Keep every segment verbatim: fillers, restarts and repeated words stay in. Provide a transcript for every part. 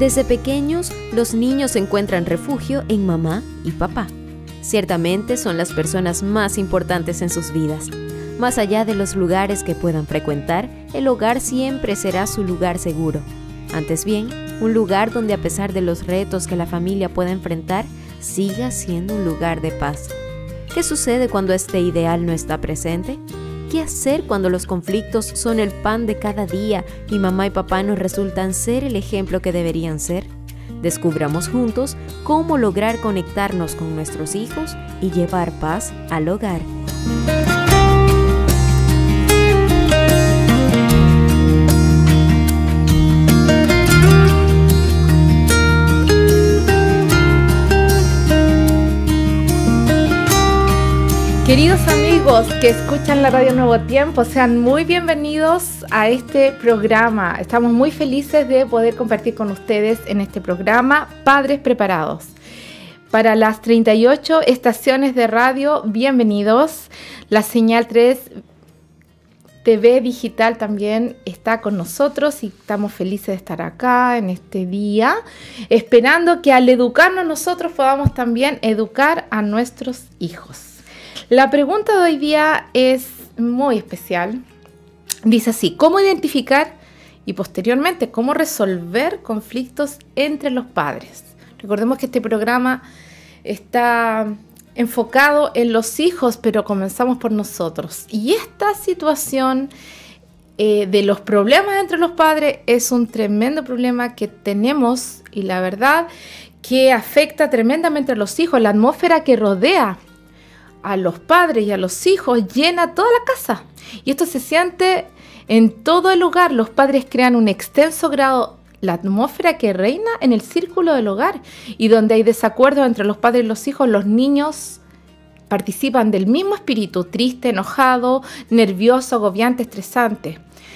Desde pequeños, los niños encuentran refugio en mamá y papá. Ciertamente son las personas más importantes en sus vidas. Más allá de los lugares que puedan frecuentar, el hogar siempre será su lugar seguro. Antes bien, un lugar donde a pesar de los retos que la familia pueda enfrentar, siga siendo un lugar de paz. ¿Qué sucede cuando este ideal no está presente? ¿Qué hacer cuando los conflictos son el pan de cada día y mamá y papá nos resultan ser el ejemplo que deberían ser? Descubramos juntos cómo lograr conectarnos con nuestros hijos y llevar paz al hogar. Queridos amigos que escuchan la radio Nuevo Tiempo, sean muy bienvenidos a este programa. Estamos muy felices de poder compartir con ustedes en este programa Padres Preparados. Para las treinta y ocho estaciones de radio, bienvenidos. La señal tres T V digital también está con nosotros y estamos felices de estar acá en este día, esperando que al educarnos nosotros podamos también educar a nuestros hijos. La pregunta de hoy día es muy especial. Dice así: ¿cómo identificar y posteriormente cómo resolver conflictos entre los padres? Recordemos que este programa está enfocado en los hijos, pero comenzamos por nosotros. Y esta situación eh, de los problemas entre los padres es un tremendo problema que tenemos y la verdad que afecta tremendamente a los hijos. La atmósfera que rodea a los padres y a los hijos llena toda la casa. Y esto se siente en todo el hogar. Los padres crean un extenso grado la atmósfera que reina en el círculo del hogar. Y donde hay desacuerdos entre los padres y los hijos, los niños participan del mismo espíritu: triste, enojado, nervioso, agobiante, estresante.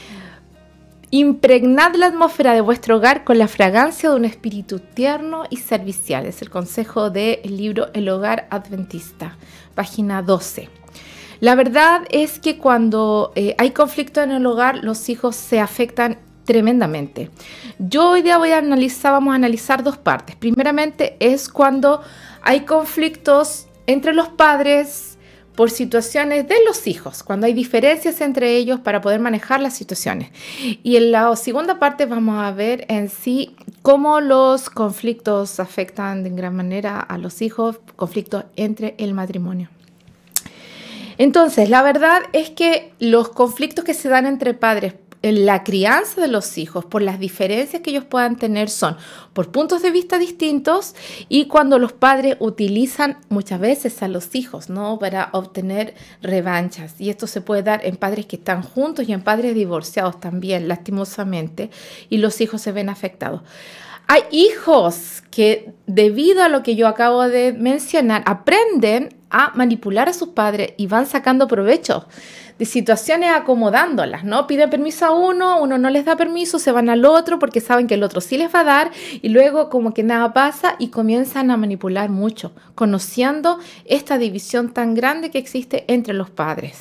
Impregnad la atmósfera de vuestro hogar con la fragancia de un espíritu tierno y servicial. Es el consejo del libro El Hogar Adventista, página doce. La verdad es que cuando eh, hay conflicto en el hogar, los hijos se afectan tremendamente. Yo hoy día voy a analizar, vamos a analizar dos partes. Primeramente es cuando hay conflictos entre los padres por situaciones de los hijos, cuando hay diferencias entre ellos para poder manejar las situaciones. Y en la segunda parte vamos a ver en sí cómo los conflictos afectan de gran manera a los hijos, conflictos entre el matrimonio. Entonces, la verdad es que los conflictos que se dan entre padres en la crianza de los hijos, por las diferencias que ellos puedan tener, son por puntos de vista distintos y cuando los padres utilizan muchas veces a los hijos, ¿no?, para obtener revanchas. Y esto se puede dar en padres que están juntos y en padres divorciados también, lastimosamente, y los hijos se ven afectados. Hay hijos que, debido a lo que yo acabo de mencionar, aprenden a manipular a sus padres y van sacando provecho de situaciones acomodándolas, ¿no? Piden permiso a uno, uno no les da permiso, se van al otro porque saben que el otro sí les va a dar y luego como que nada pasa y comienzan a manipular mucho, conociendo esta división tan grande que existe entre los padres.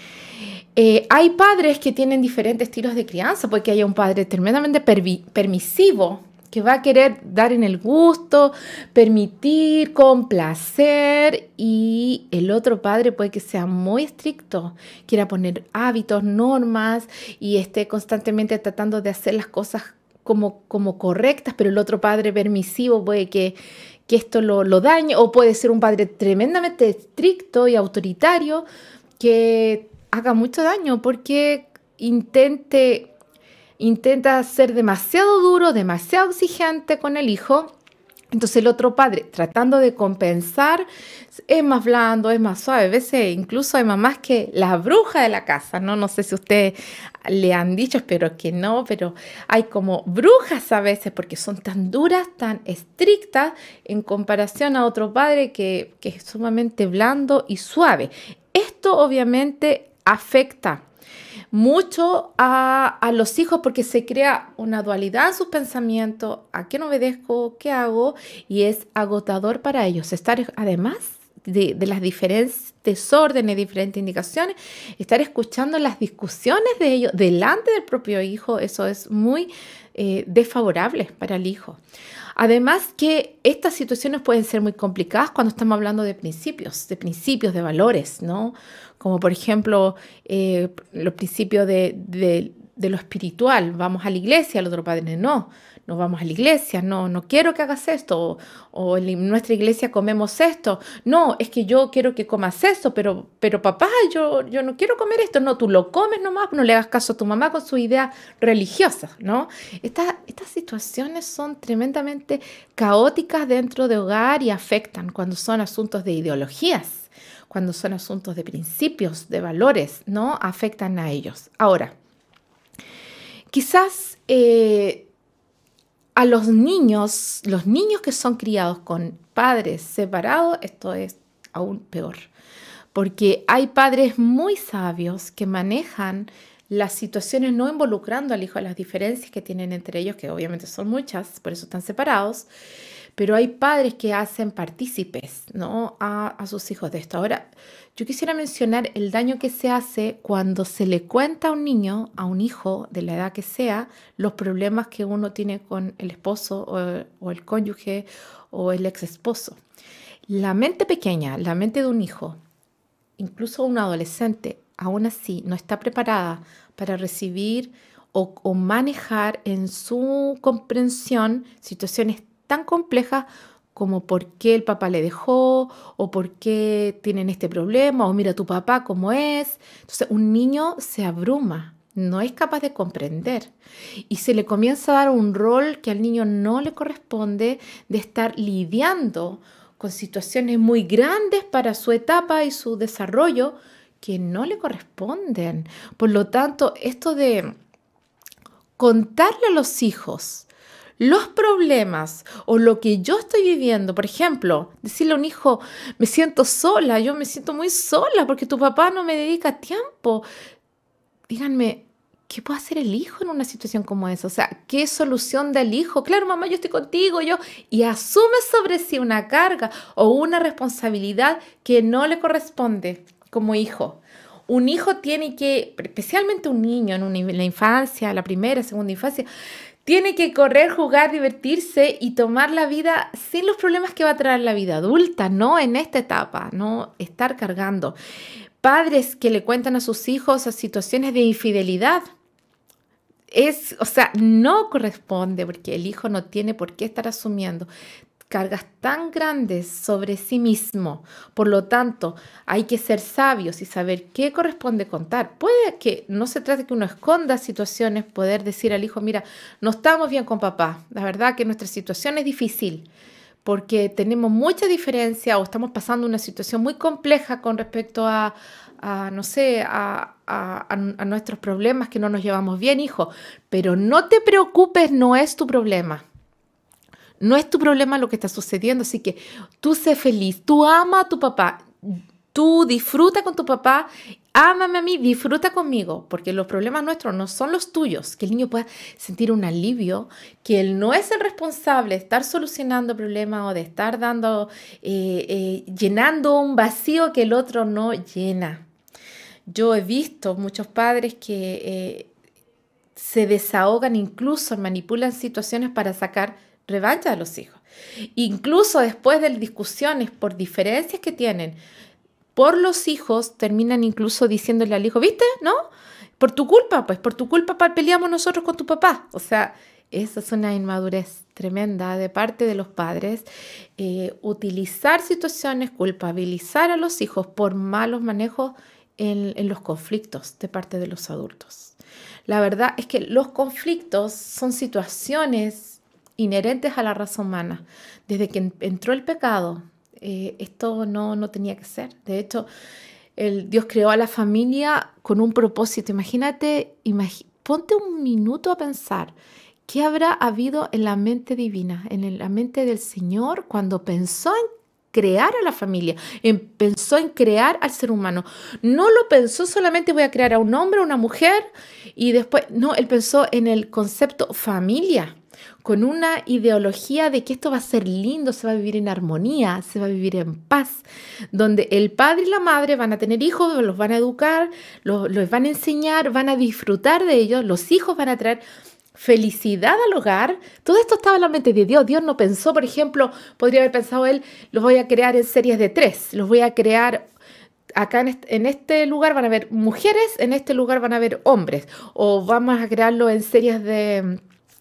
Eh, hay padres que tienen diferentes estilos de crianza, porque hay un padre tremendamente permisivo, que va a querer dar en el gusto, permitir, complacer, y el otro padre puede que sea muy estricto, quiera poner hábitos, normas y esté constantemente tratando de hacer las cosas como, como correctas, pero el otro padre permisivo puede que, que esto lo, lo dañe, o puede ser un padre tremendamente estricto y autoritario que haga mucho daño porque intente... intenta ser demasiado duro, demasiado exigente con el hijo. Entonces el otro padre, tratando de compensar, es más blando, es más suave. A veces incluso hay mamás que la bruja de la casa, ¿no? No sé si ustedes le han dicho, espero que no, pero hay como brujas a veces porque son tan duras, tan estrictas en comparación a otro padre que, que es sumamente blando y suave. Esto obviamente afecta mucho a, a los hijos porque se crea una dualidad en sus pensamientos: ¿a quién obedezco? ¿Qué hago? Y es agotador para ellos estar, además de, de las diferentes desórdenes, diferentes indicaciones, estar escuchando las discusiones de ellos delante del propio hijo. Eso es muy eh, desfavorables para el hijo. Además que estas situaciones pueden ser muy complicadas cuando estamos hablando de principios, de principios, de valores, ¿no? Como por ejemplo, eh, los principios de, de, de lo espiritual. Vamos a la iglesia, el otro padre no. No vamos a la iglesia, no, no quiero que hagas esto, o, o en nuestra iglesia comemos esto, no, es que yo quiero que comas esto, pero, pero papá, yo, yo no quiero comer esto, no, tú lo comes nomás, no le hagas caso a tu mamá con sus ideas religiosas, ¿no? Estas, estas situaciones son tremendamente caóticas dentro de hogar y afectan cuando son asuntos de ideologías, cuando son asuntos de principios, de valores, ¿no? Afectan a ellos. Ahora, quizás... Eh, A los niños, los niños que son criados con padres separados, esto es aún peor, porque hay padres muy sabios que manejan las situaciones no involucrando al hijo a las diferencias que tienen entre ellos, que obviamente son muchas, por eso están separados, pero hay padres que hacen partícipes, ¿no? a, a sus hijos de esto. Ahora, yo quisiera mencionar el daño que se hace cuando se le cuenta a un niño, a un hijo de la edad que sea, los problemas que uno tiene con el esposo o, o el cónyuge o el ex esposo. La mente pequeña, la mente de un hijo, incluso un adolescente, aún así no está preparada para recibir o, o manejar en su comprensión situaciones tan complejas como por qué el papá le dejó o por qué tienen este problema o mira tu papá cómo es. Entonces un niño se abruma, no es capaz de comprender y se le comienza a dar un rol que al niño no le corresponde de estar lidiando con situaciones muy grandes para su etapa y su desarrollo que no le corresponden. Por lo tanto, esto de contarle a los hijos los problemas o lo que yo estoy viviendo, por ejemplo, decirle a un hijo, me siento sola, yo me siento muy sola porque tu papá no me dedica tiempo. Díganme, ¿qué puede hacer el hijo en una situación como esa? O sea, ¿qué solución da el hijo? Claro, mamá, yo estoy contigo, yo, y asume sobre sí una carga o una responsabilidad que no le corresponde como hijo. Un hijo tiene que, especialmente un niño en, una, en la infancia, la primera, segunda infancia, tiene que correr, jugar, divertirse y tomar la vida sin los problemas que va a traer la vida adulta, no en esta etapa, no estar cargando. Padres que le cuentan a sus hijos a situaciones de infidelidad, es, o sea, no corresponde porque el hijo no tiene por qué estar asumiendo cargas tan grandes sobre sí mismo. Por lo tanto, hay que ser sabios y saber qué corresponde contar. Puede que no se trate de que uno esconda situaciones, poder decir al hijo, mira, no estamos bien con papá. La verdad que nuestra situación es difícil porque tenemos mucha diferencia o estamos pasando una situación muy compleja con respecto a, a no sé, a, a, a nuestros problemas que no nos llevamos bien, hijo. Pero no te preocupes, no es tu problema. No es tu problema lo que está sucediendo, así que tú sé feliz, tú ama a tu papá, tú disfruta con tu papá, ámame a mí, disfruta conmigo, porque los problemas nuestros no son los tuyos, que el niño pueda sentir un alivio, que él no es el responsable de estar solucionando problemas o de estar dando, eh, eh, llenando un vacío que el otro no llena. Yo he visto muchos padres que eh, se desahogan, incluso manipulan situaciones para sacar revancha de los hijos. Incluso después de discusiones por diferencias que tienen por los hijos, terminan incluso diciéndole al hijo, ¿viste? ¿No? Por tu culpa, pues por tu culpa peleamos nosotros con tu papá. O sea, esa es una inmadurez tremenda de parte de los padres. Eh, utilizar situaciones, culpabilizar a los hijos por malos manejos en, en los conflictos de parte de los adultos. La verdad es que los conflictos son situaciones inherentes a la raza humana. Desde que entró el pecado, eh, esto no, no tenía que ser. De hecho, el, Dios creó a la familia con un propósito. Imagínate, imag- ponte un minuto a pensar qué habrá habido en la mente divina, en la mente del Señor cuando pensó en crear a la familia, en, pensó en crear al ser humano. No lo pensó solamente voy a crear a un hombre, a una mujer y después, no, Él pensó en el concepto familia, con una ideología de que esto va a ser lindo, se va a vivir en armonía, se va a vivir en paz, donde el padre y la madre van a tener hijos, los van a educar, los, los van a enseñar, van a disfrutar de ellos, los hijos van a traer felicidad al hogar, todo esto estaba en la mente de Dios. Dios no pensó, por ejemplo, podría haber pensado él, los voy a crear en series de tres, los voy a crear acá en este, en este lugar van a haber mujeres, en este lugar van a haber hombres, o vamos a crearlo en series de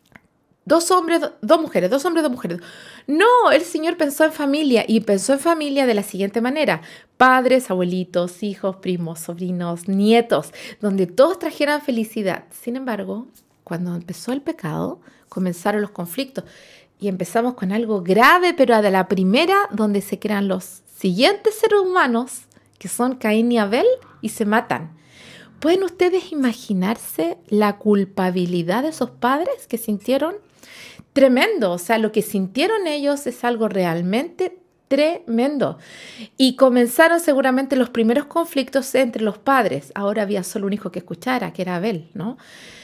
dos hombres, do, dos mujeres, dos hombres, dos mujeres. No, el Señor pensó en familia y pensó en familia de la siguiente manera: padres, abuelitos, hijos, primos, sobrinos, nietos, donde todos trajeran felicidad. Sin embargo, cuando empezó el pecado, comenzaron los conflictos y empezamos con algo grave, pero a la primera, donde se crean los siguientes seres humanos, que son Caín y Abel, y se matan. ¿Pueden ustedes imaginarse la culpabilidad de esos padres que sintieron? Tremendo, o sea, lo que sintieron ellos es algo realmente tremendo. Y comenzaron seguramente los primeros conflictos entre los padres. Ahora había solo un hijo que escuchara, que era Abel, ¿no?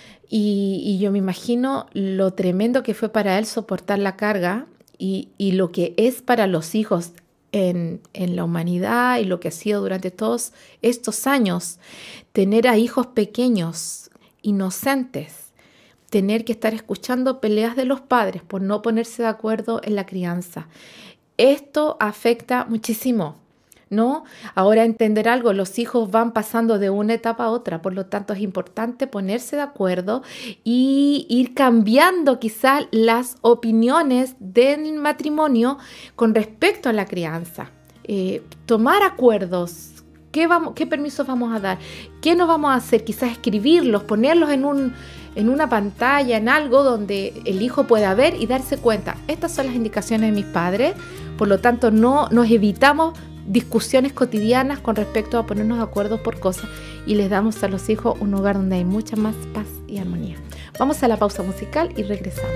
Y, y yo me imagino lo tremendo que fue para él soportar la carga y, y lo que es para los hijos en, en la humanidad y lo que ha sido durante todos estos años, tener a hijos pequeños, inocentes, tener que estar escuchando peleas de los padres por no ponerse de acuerdo en la crianza. Esto afecta muchísimo, ¿no? Ahora entender algo, los hijos van pasando de una etapa a otra, por lo tanto es importante ponerse de acuerdo y ir cambiando quizás las opiniones del matrimonio con respecto a la crianza. Eh, tomar acuerdos. ¿Qué, vamos, ¿Qué permisos vamos a dar? ¿Qué nos vamos a hacer? Quizás escribirlos, ponerlos en, un, en una pantalla, en algo donde el hijo pueda ver y darse cuenta. Estas son las indicaciones de mis padres, por lo tanto no nos evitamos discusiones cotidianas con respecto a ponernos de acuerdo por cosas y les damos a los hijos un hogar donde hay mucha más paz y armonía. Vamos a la pausa musical y regresamos.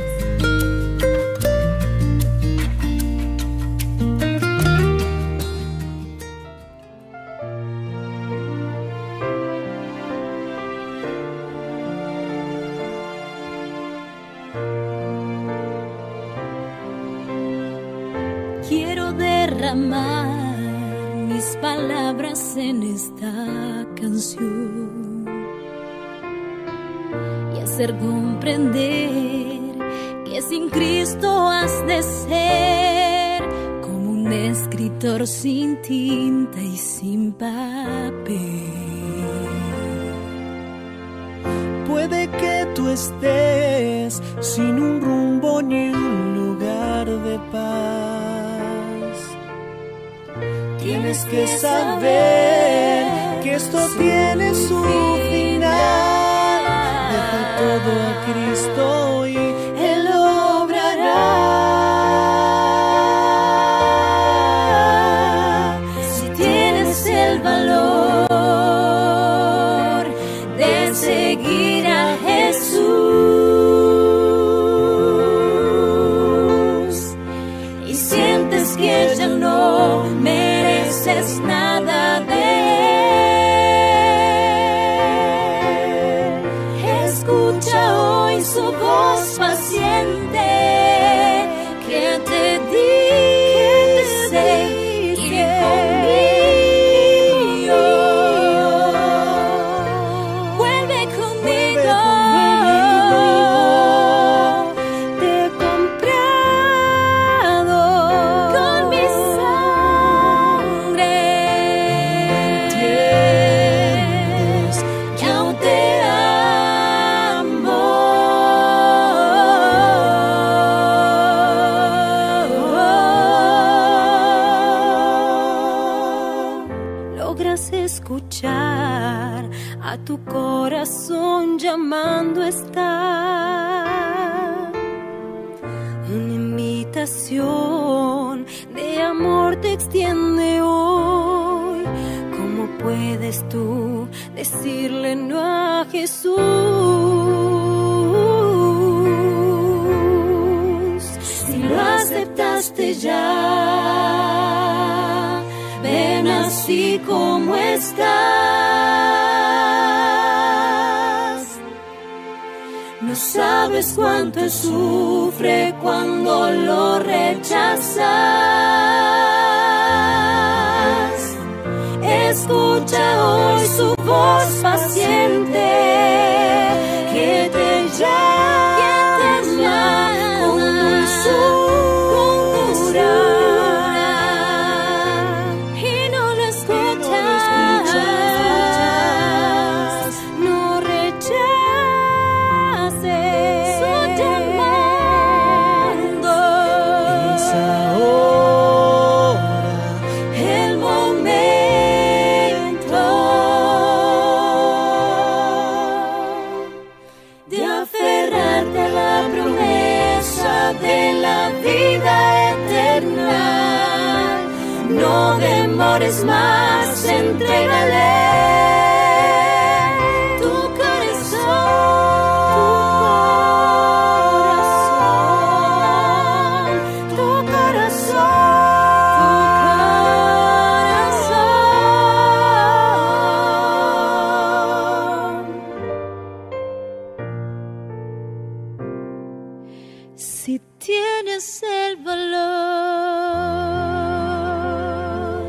Quiero derramar mis palabras en esta canción y hacer comprender que sin Cristo has de ser como un escritor sin tinta y sin papel. Puede que tú estés sin un rumbo ni un lugar de paz. Tienes que saber que esto tiene su final. Deja todo a Cristo y Él obrará. Si tienes el valor de seguir a Jesús y sientes que ya no mereces nada de Él, escucha hoy su voz paciente que te dice: hijo mío, vuelve conmigo, te he comprado con mi sangre y aún te amo. Logras escuchar a tu corazón llamando está. Una invitación de amor te extiende hoy. ¿Cómo puedes tú decirle no a Jesús? Si lo aceptaste ya, ven así como estás. No sabes cuánto él sufre cuando lo rechazas. Escucha hoy su voz paciente que te llama. vez más entrégale tu corazón, tu corazón, tu corazón. Si tienes el valor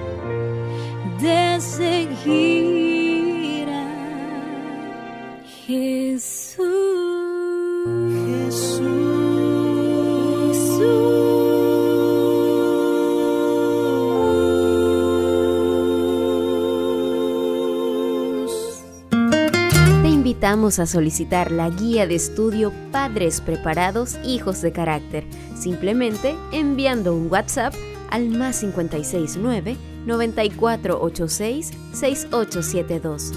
de seguir a Jesús, Jesús. Te invitamos a solicitar la guía de estudio Padres Preparados, Hijos de Carácter, simplemente enviando un WhatsApp al más cincuenta y seis nueve, noventa y cuatro ochenta y seis, sesenta y ocho setenta y dos.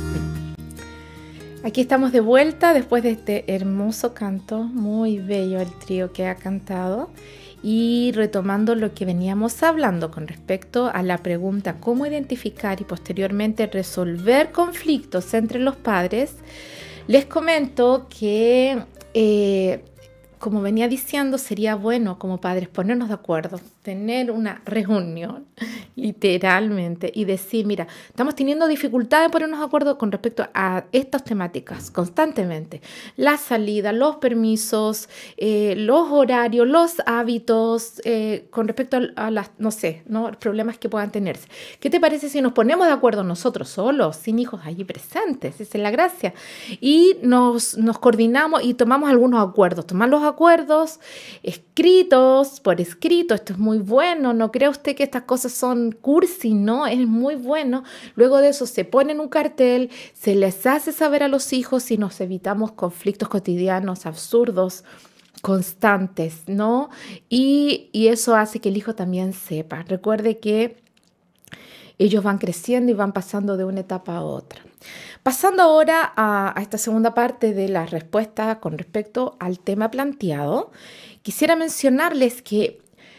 Aquí estamos de vuelta después de este hermoso canto, muy bello el trío que ha cantado, y retomando lo que veníamos hablando con respecto a la pregunta cómo identificar y posteriormente resolver conflictos entre los padres. Les comento que, eh, como venía diciendo, sería bueno como padres ponernos de acuerdo, tener una reunión literalmente y decir, mira, estamos teniendo dificultades en ponernos de acuerdo con respecto a estas temáticas constantemente. La salida, los permisos, eh, los horarios, los hábitos, eh, con respecto a, a las, no sé, ¿no? problemas que puedan tenerse. ¿Qué te parece si nos ponemos de acuerdo nosotros solos, sin hijos allí presentes? Esa es la gracia. Y nos, nos coordinamos y tomamos algunos acuerdos. Tomar los acuerdos escritos, por escrito, esto es muy bueno. No crea usted que estas cosas son cursi, no, es muy bueno. Luego de eso se pone en un cartel, se les hace saber a los hijos y nos evitamos conflictos cotidianos absurdos, constantes, ¿no? Y, y eso hace que el hijo también sepa. Recuerde que ellos van creciendo y van pasando de una etapa a otra. Pasando ahora a, a esta segunda parte de la respuesta con respecto al tema planteado, quisiera mencionarles que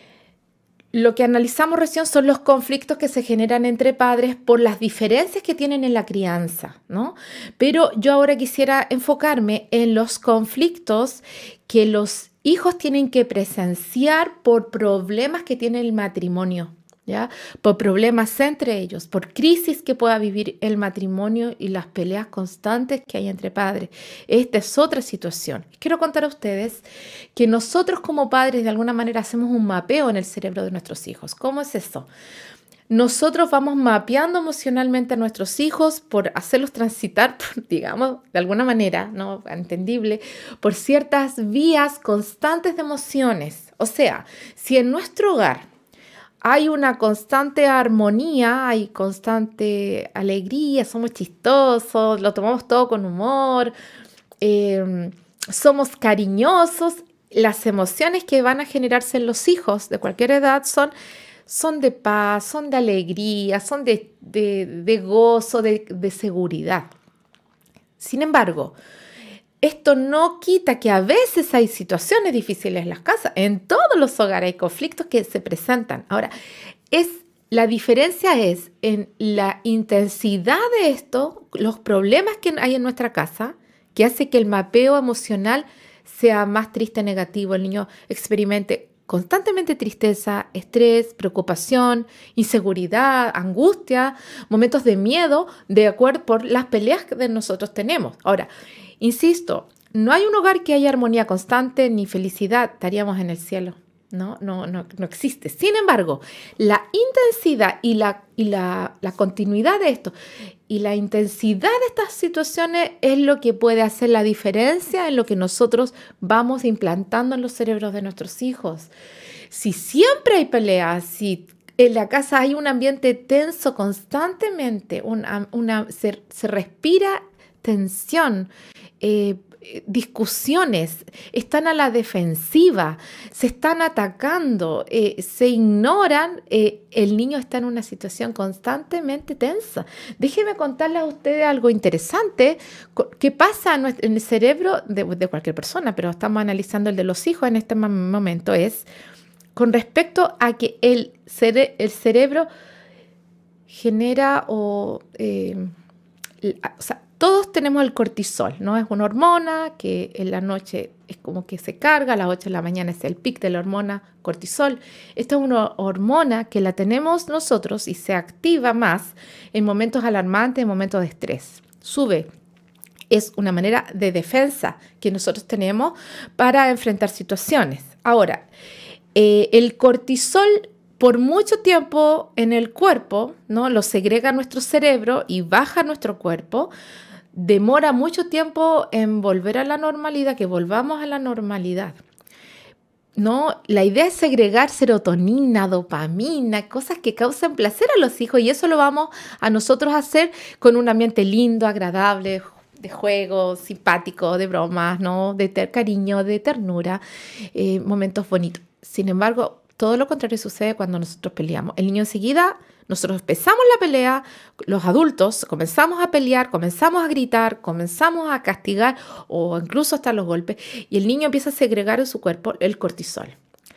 lo que analizamos recién son los conflictos que se generan entre padres por las diferencias que tienen en la crianza, ¿no? Pero yo ahora quisiera enfocarme en los conflictos que los hijos tienen que presenciar por problemas que tiene el matrimonio, ¿ya? Por problemas entre ellos, por crisis que pueda vivir el matrimonio y las peleas constantes que hay entre padres. Esta es otra situación. Quiero contar a ustedes que nosotros como padres de alguna manera hacemos un mapeo en el cerebro de nuestros hijos. ¿Cómo es eso? Nosotros vamos mapeando emocionalmente a nuestros hijos por hacerlos transitar, digamos, de alguna manera, ¿no? Entendible, por ciertas vías constantes de emociones. O sea, si en nuestro hogar hay una constante armonía, hay constante alegría, somos chistosos, lo tomamos todo con humor, eh, somos cariñosos. Las emociones que van a generarse en los hijos de cualquier edad son, son de paz, son de alegría, son de, de, de gozo, de, de seguridad. Sin embargo, esto no quita que a veces hay situaciones difíciles en las casas. En todos los hogares hay conflictos que se presentan. Ahora, es, la diferencia es en la intensidad de esto, los problemas que hay en nuestra casa, que hace que el mapeo emocional sea más triste, negativo. El niño experimente constantemente tristeza, estrés, preocupación, inseguridad, angustia, momentos de miedo, de acuerdo por las peleas que nosotros tenemos. Ahora, insisto, no hay un hogar que haya armonía constante ni felicidad, estaríamos en el cielo. No, no, no, no existe. Sin embargo, la intensidad y, la, y la, la continuidad de esto y la intensidad de estas situaciones es lo que puede hacer la diferencia en lo que nosotros vamos implantando en los cerebros de nuestros hijos. Si siempre hay peleas, si en la casa hay un ambiente tenso constantemente, una, una, se, se respira tensión, eh, discusiones, están a la defensiva, se están atacando, eh, se ignoran, eh, el niño está en una situación constantemente tensa. Déjenme contarles a ustedes algo interesante que pasa en el cerebro de, de cualquier persona, pero estamos analizando el de los hijos en este momento, es con respecto a que el, cere- el cerebro genera o, eh, o sea, todos tenemos el cortisol, ¿no? Es una hormona que en la noche es como que se carga, a las ocho de la mañana es el pic de la hormona cortisol. Esta es una hormona que la tenemos nosotros y se activa más en momentos alarmantes, en momentos de estrés. Sube. Es una manera de defensa que nosotros tenemos para enfrentar situaciones. Ahora, eh, el cortisol por mucho tiempo en el cuerpo, ¿no? Lo segrega nuestro cerebro y baja nuestro cuerpo. Demora mucho tiempo en volver a la normalidad, que volvamos a la normalidad. No, la idea es segregar serotonina, dopamina, cosas que causan placer a los hijos, y eso lo vamos a nosotros a hacer con un ambiente lindo, agradable, de juego, simpático, de bromas, ¿no? De ter cariño, de ternura, eh, momentos bonitos. Sin embargo, todo lo contrario sucede cuando nosotros peleamos. El niño enseguida, nosotros empezamos la pelea, los adultos comenzamos a pelear, comenzamos a gritar, comenzamos a castigar o incluso hasta los golpes, y el niño empieza a segregar en su cuerpo el cortisol.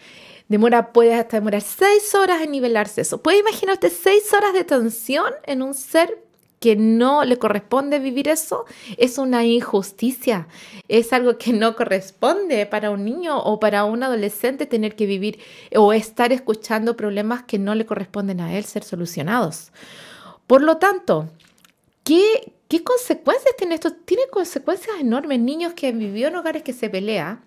Demora, puede hasta demorar seis horas en nivelarse eso. ¿Puede imaginar usted seis horas de tensión en un ser que no le corresponde vivir eso? Es una injusticia, es algo que no corresponde para un niño o para un adolescente tener que vivir o estar escuchando problemas que no le corresponden a él ser solucionados. Por lo tanto, ¿qué, qué consecuencias tiene esto? Tiene consecuencias enormes. Niños que han vivido en hogares que se pelean,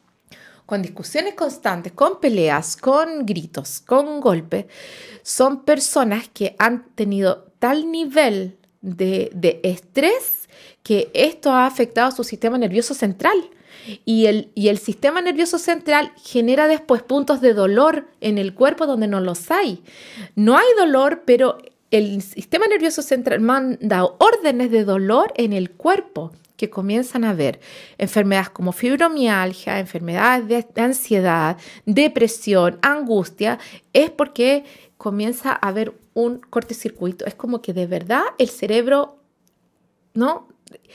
con discusiones constantes, con peleas, con gritos, con golpes, son personas que han tenido tal nivel De, de estrés que esto ha afectado a su sistema nervioso central, y el, y el sistema nervioso central genera después puntos de dolor en el cuerpo donde no los hay. No hay dolor, pero el sistema nervioso central manda órdenes de dolor en el cuerpo que comienzan a haber enfermedades como fibromialgia, enfermedades de, de ansiedad, depresión, angustia. Es porque comienza a haber un cortocircuito. Es como que de verdad el cerebro, ¿no?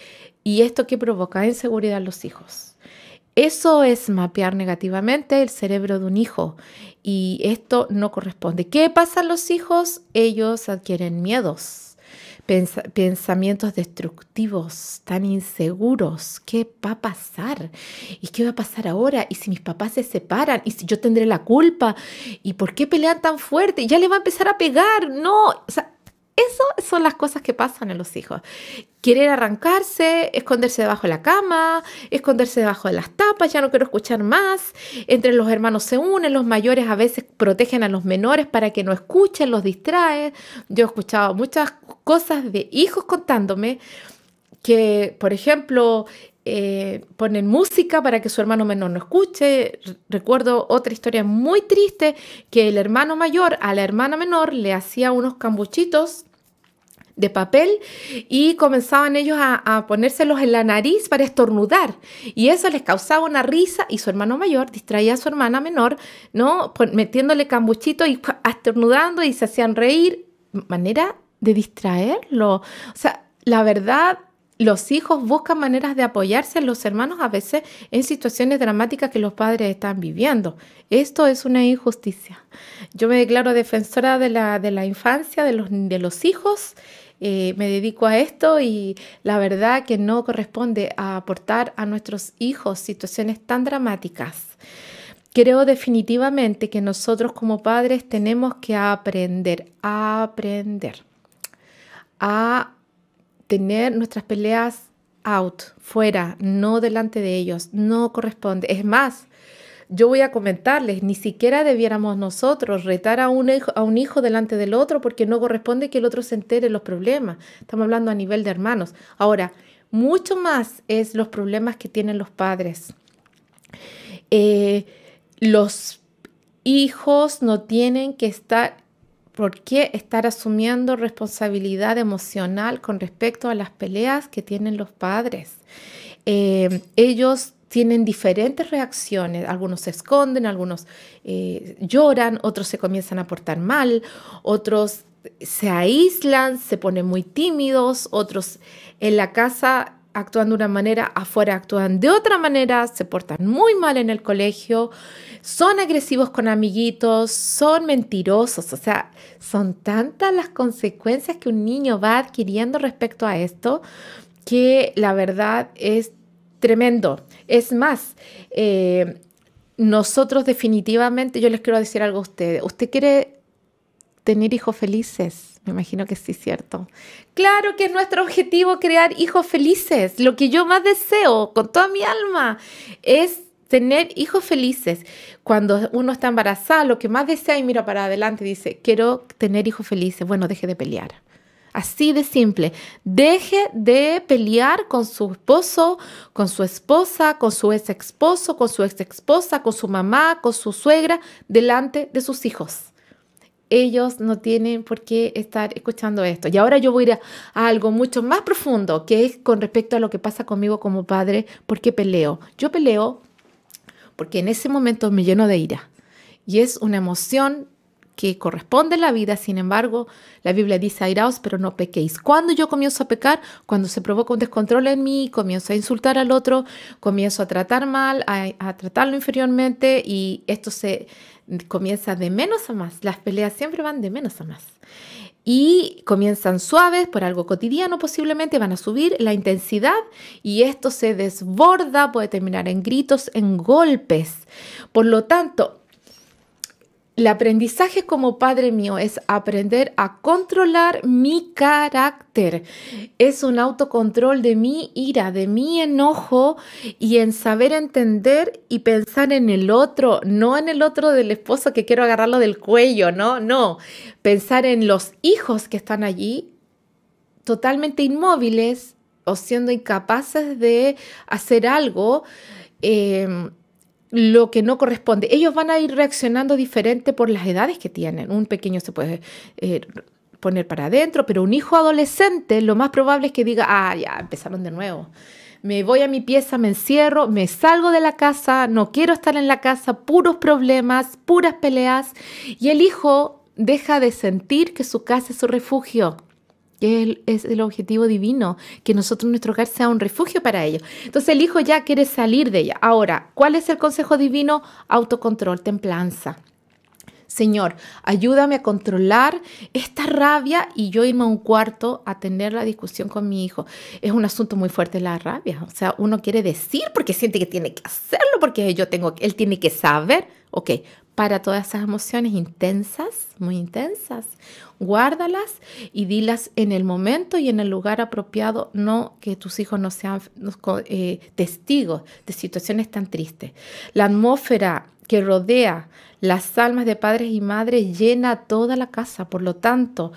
¿Y esto qué provoca? Inseguridad en los hijos. Eso es mapear negativamente el cerebro de un hijo, y esto no corresponde. ¿Qué pasa en los hijos? Ellos adquieren miedos, pens- pensamientos destructivos, tan inseguros. ¿Qué va a pasar? ¿Y qué va a pasar ahora? ¿Y si mis papás se separan? ¿Y si yo tendré la culpa? ¿Y por qué pelean tan fuerte? ¿Ya le va a empezar a pegar? No, o sea, eso son las cosas que pasan en los hijos. Querer arrancarse, esconderse debajo de la cama, esconderse debajo de las tapas, ya no quiero escuchar más. Entre los hermanos se unen, los mayores a veces protegen a los menores para que no escuchen, los distraen. Yo he escuchado muchas cosas de hijos contándome que, por ejemplo, eh, ponen música para que su hermano menor no escuche. Recuerdo otra historia muy triste, que el hermano mayor a la hermana menor le hacía unos cambuchitos de papel y comenzaban ellos a, a ponérselos en la nariz para estornudar, y eso les causaba una risa, y su hermano mayor distraía a su hermana menor, ¿no? Metiéndole cambuchito y estornudando, y se hacían reír. Manera de distraerlo. O sea, la verdad, los hijos buscan maneras de apoyarse en los hermanos a veces en situaciones dramáticas que los padres están viviendo. Esto es una injusticia. Yo me declaro defensora de la, de la infancia, de los, de los hijos. Eh, me dedico a esto, y la verdad que no corresponde a aportar a nuestros hijos situaciones tan dramáticas. Creo definitivamente que nosotros como padres tenemos que aprender, a aprender a tener nuestras peleas out, fuera, no delante de ellos. No corresponde. Es más, yo voy a comentarles, ni siquiera debiéramos nosotros retar a un hijo, a un hijo delante del otro, porque no corresponde que el otro se entere de los problemas. Estamos hablando a nivel de hermanos. Ahora, mucho más es los problemas que tienen los padres. Eh, los hijos no tienen que estar, ¿por qué estar asumiendo responsabilidad emocional con respecto a las peleas que tienen los padres? Eh, ellos tienen diferentes reacciones. Algunos se esconden, algunos eh, lloran, otros se comienzan a portar mal, otros se aíslan, se ponen muy tímidos, otros en la casa actúan de una manera, afuera actúan de otra manera, se portan muy mal en el colegio, son agresivos con amiguitos, son mentirosos. O sea, son tantas las consecuencias que un niño va adquiriendo respecto a esto que la verdad es tremendo. Es más, eh, nosotros definitivamente, yo les quiero decir algo a ustedes. ¿Usted quiere tener hijos felices? Me imagino que sí, ¿cierto? Claro que es nuestro objetivo crear hijos felices. Lo que yo más deseo con toda mi alma es tener hijos felices. Cuando uno está embarazada, lo que más desea y mira para adelante y dice, quiero tener hijos felices. Bueno, deje de pelear. Así de simple. Deje de pelear con su esposo, con su esposa, con su ex esposo, con su ex esposa, con su mamá, con su suegra, delante de sus hijos. Ellos no tienen por qué estar escuchando esto. Y ahora yo voy a ir a, a algo mucho más profundo, que es con respecto a lo que pasa conmigo como padre. ¿Por qué peleo? Yo peleo porque en ese momento me lleno de ira. Y es una emoción que corresponde a la vida. Sin embargo, la Biblia dice, airaos, pero no pequéis. ¿Cuándo yo comienzo a pecar? Cuando se provoca un descontrol en mí, comienzo a insultar al otro, comienzo a tratar mal, a, a tratarlo inferiormente, y esto se comienza de menos a más. Las peleas siempre van de menos a más. Y comienzan suaves por algo cotidiano, posiblemente van a subir la intensidad y esto se desborda, puede terminar en gritos, en golpes. Por lo tanto, el aprendizaje como padre mío es aprender a controlar mi carácter. Es un autocontrol de mi ira, de mi enojo, y en saber entender y pensar en el otro, no en el otro del esposo que quiero agarrarlo del cuello, no, no. Pensar en los hijos que están allí totalmente inmóviles o siendo incapaces de hacer algo, eh, lo que no corresponde. Ellos van a ir reaccionando diferente por las edades que tienen. Un pequeño se puede eh, poner para adentro, pero un hijo adolescente lo más probable es que diga, ah, ya, empezaron de nuevo. Me voy a mi pieza, me encierro, me salgo de la casa, no quiero estar en la casa, puros problemas, puras peleas. Y el hijo deja de sentir que su casa es su refugio, que es el objetivo divino, que nosotros, nuestro hogar, sea un refugio para ellos. Entonces el hijo ya quiere salir de ella. Ahora, ¿cuál es el consejo divino? Autocontrol, templanza. Señor, ayúdame a controlar esta rabia y yo irme a un cuarto a tener la discusión con mi hijo. Es un asunto muy fuerte la rabia. O sea, uno quiere decir porque siente que tiene que hacerlo, porque yo tengo, él tiene que saber. Ok, para todas esas emociones intensas, muy intensas, guárdalas y dilas en el momento y en el lugar apropiado, no que tus hijos no sean eh, testigos de situaciones tan tristes. La atmósfera que rodea las almas de padres y madres llena toda la casa. Por lo tanto,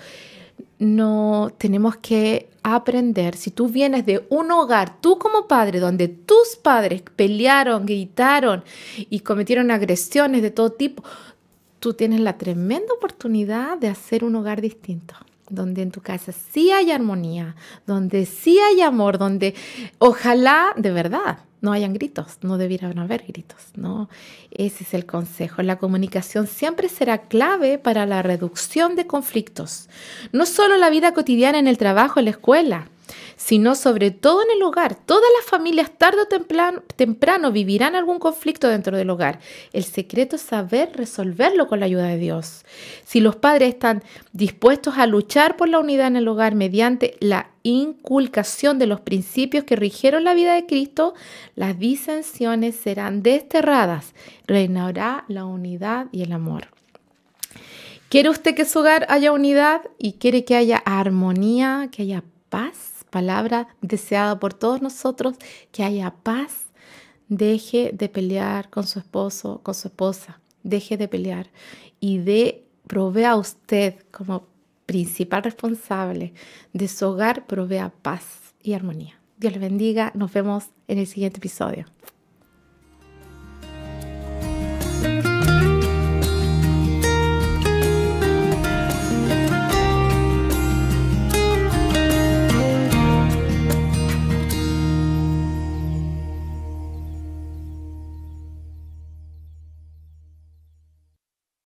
no tenemos que aprender. Si tú vienes de un hogar, tú como padre, donde tus padres pelearon, gritaron y cometieron agresiones de todo tipo, tú tienes la tremenda oportunidad de hacer un hogar distinto, donde en tu casa sí hay armonía, donde sí hay amor, donde ojalá de verdad no hayan gritos, no debieran haber gritos, ¿no? Ese es el consejo. La comunicación siempre será clave para la reducción de conflictos. No solo en la vida cotidiana, en el trabajo, en la escuela, sino sobre todo en el hogar. Todas las familias tarde o temprano, temprano vivirán algún conflicto dentro del hogar. El secreto es saber resolverlo con la ayuda de Dios. Si los padres están dispuestos a luchar por la unidad en el hogar mediante la inculcación de los principios que rigieron la vida de Cristo, las disensiones serán desterradas. Reinará la unidad y el amor. ¿Quiere usted que en su hogar haya unidad y quiere que haya armonía, que haya paz? Palabra deseada por todos nosotros, que haya paz. Deje de pelear con su esposo, con su esposa. Deje de pelear y de provea a usted como principal responsable de su hogar, provea paz y armonía. Dios le bendiga. Nos vemos en el siguiente episodio.